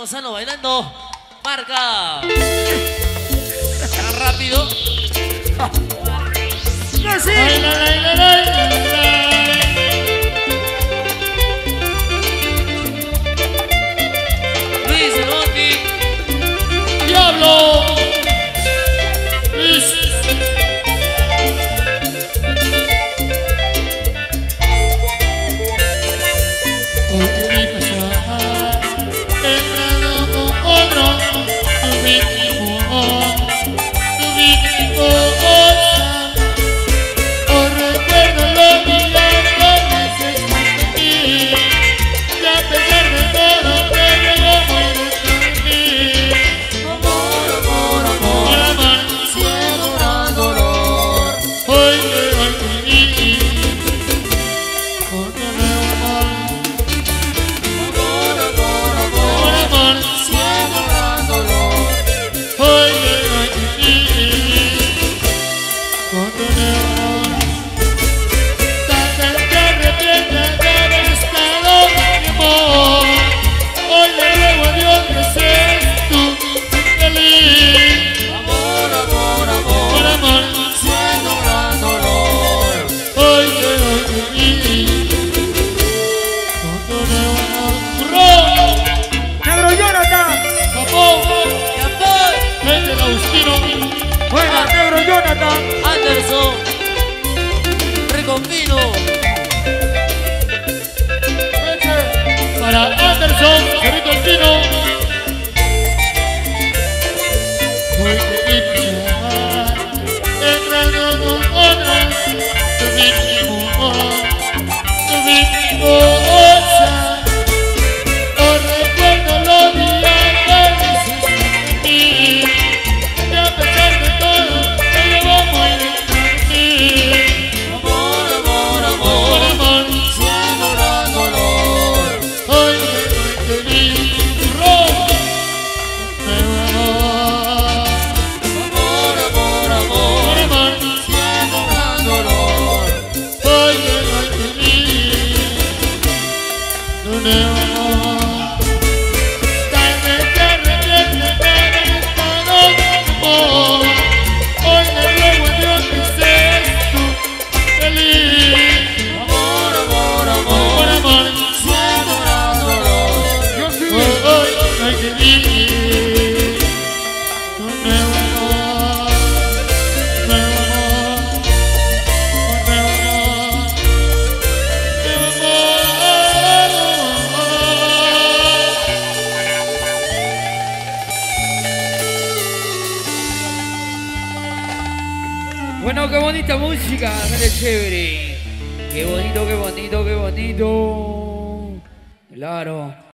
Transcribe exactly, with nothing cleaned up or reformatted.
Gonzalo bailando. Marca. Tan rápido. ¡No sé! Luis Bondi. ¡Diablo! Luis. Juega negro Jonathan. Anderson. Recombino. Para Anderson, Cerrito el Pino. Hoy te iniciar, entrando con otras, tu mismo, tu mismo osa. Os recuerdo los días felices de mí, y a pesar de todo, te llevo muy dentro de mí. Amor, amor, amor. Amor, Siendo gran dolor. hoy te vi, rojo, pero amor. Amor, amor, amor. Amor, Siendo gran dolor. hoy te vi, donde amor. Tal vez te arrepientes de haber estado amor. Hoy le ruego a Dios que seas tú feliz. Amor, amor, Amor, amor. amor, Siendo gran dolor. Yo sí. hoy hay que vivir. Donde amor, donde amor, donde amor, Bueno, qué bonita música, qué chévere. Qué bonito, qué bonito, qué bonito. Claro.